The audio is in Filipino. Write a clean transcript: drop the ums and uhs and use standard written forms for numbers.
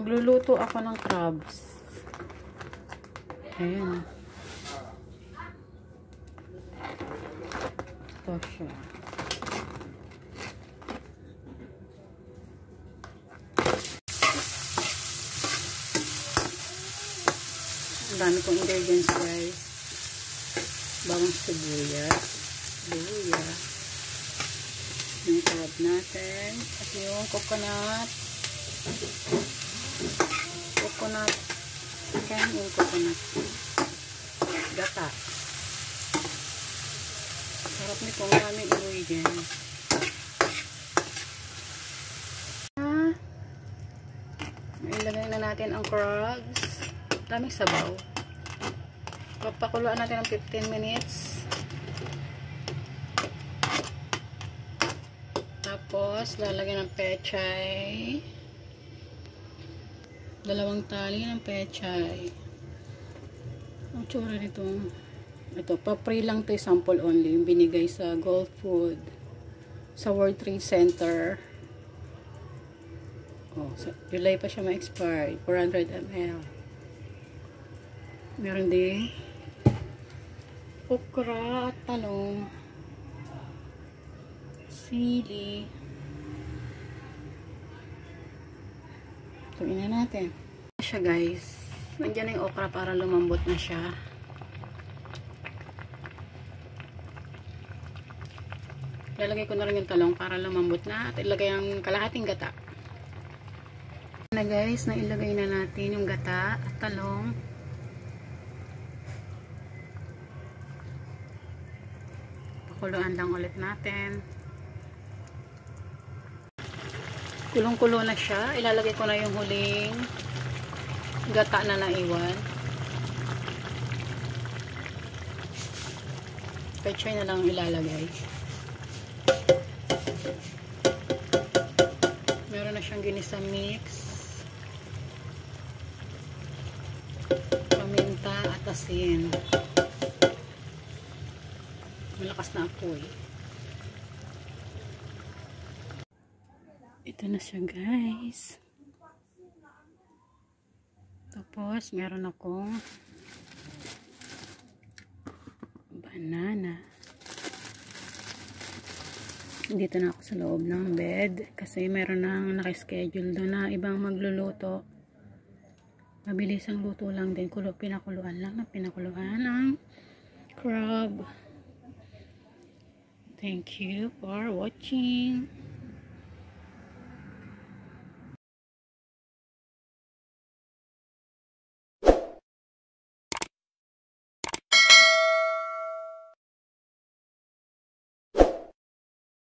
Magluluto ako ng crabs. Ayan. Ito siya. Ang dami kong ingredients, guys. Bawang sibuyas, luya, yung crab natin, at yung coconut, gata. Sarap nito, ang daming ingredients. Ilagay na natin ang crabs. Daming sabaw. Papakuluan natin ng 15 minutes. Tapos, lalagyan ng pechay. 2 tali ng pechay. Ang tsura nito. Ito, pa-free lang to, sample only. Yung binigay sa Gulf Food. Sa World Trade Center. Oh, so, July pa siya ma-expire. 400 ml. Meron din okra at talong, sili. Tuin na natin. Siya, guys. Nandiyan na yung okra para lumambot na siya. Lalagay ko na rin yung talong para lumambot na. At ilagay ang kalahating gata. Na, guys, na ilagay na natin yung gata at talong. Pakuluan lang ulit natin. Kulong-kulo na siya. Ilalagay ko na yung huling gata na naiwan. Pechay na lang ilalagay. Meron na siyang ginisa mix. Paminta at asin. Malakas na apoy. Ito na siya, guys. Tapos, meron akong banana. Dito na ako sa loob ng bed kasi meron nang nakaschedule doon na ibang magluluto. Mabilis ang luto lang din. Pinakuluan lang na pinakuluan ang crab. Thank you for watching.